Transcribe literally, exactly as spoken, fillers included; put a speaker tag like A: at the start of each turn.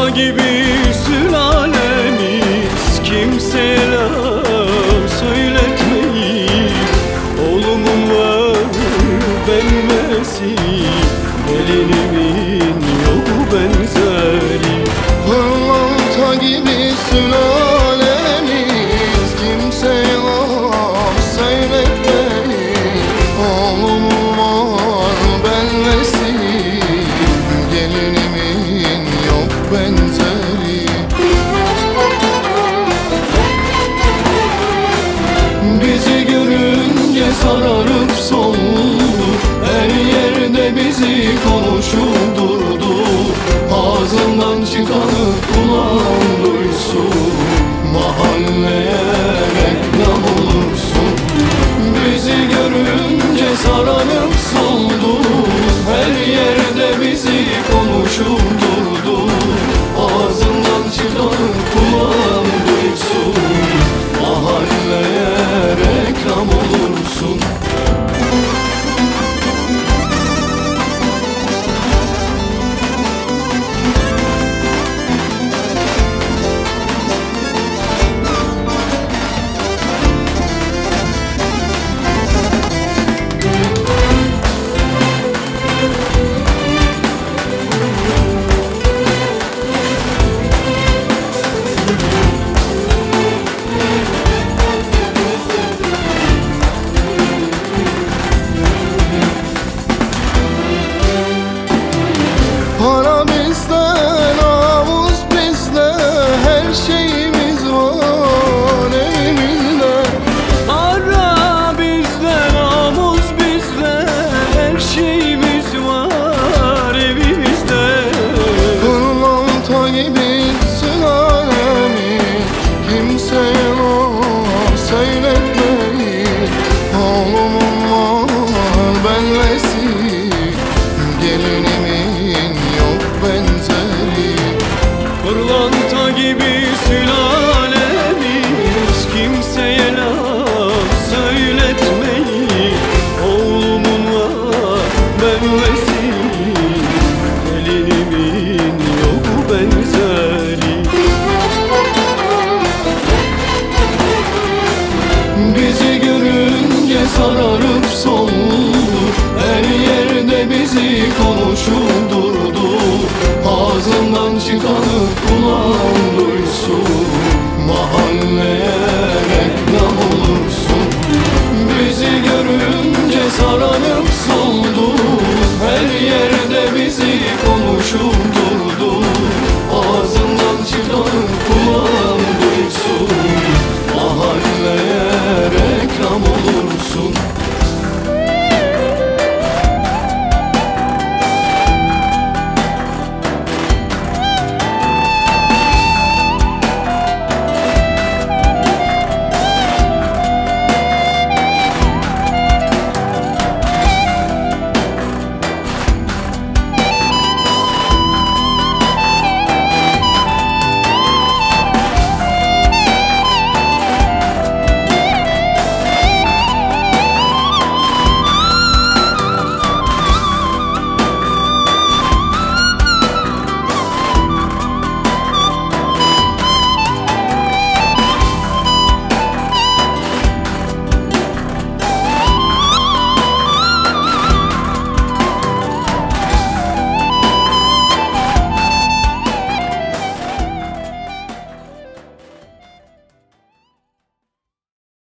A: Pırlanta gibi sülalemiz, kimseye laf söyletmeyin. Oğlumun var benmesi, gelinimin yok benzeri.
B: Pırlanta gibi sülalemiz, kimseye laf söyletmeyin. Oğlum var benmesi, gelinimin yok benzeri.
A: Bizi görünce sararıp soldu, her yerde bizi konuşurdurdu. Ağzından çıkanı kulağın duysun, mahalleye reklam olursun. Bizi görünce sararıp soldu, her yerde bizi konuşurdurdu. Ağzından çıkanı kulağın duysun, mahalleye reklam olursun.
B: Para bizde, namus bizde, her şeyimiz var evimizde.
A: Para bizde, namus bizde, her şeyimiz var evimizde.
B: Pırlanta gibi sülalemiz, kimseye laf söyletmeyin. Oğlumun var benmesi, gelinimin yok benzeri.
A: Pırlanta gibi sülalemiz, kimseye laf söyletmeyin. Oğlumun var benmesi, gelinimin yok benzeri. Bizi görünce sararıp soldu, her yerde bizi konuşurdurdu. Ağzından çıkanı kulağın duysun, mahalleye reklam olursun. Bizi görünce sararıp soldu, her yerde bizi konuşurdurdu. Ağzından çıkanı kulağın duysun, mahalleye reklam olursun.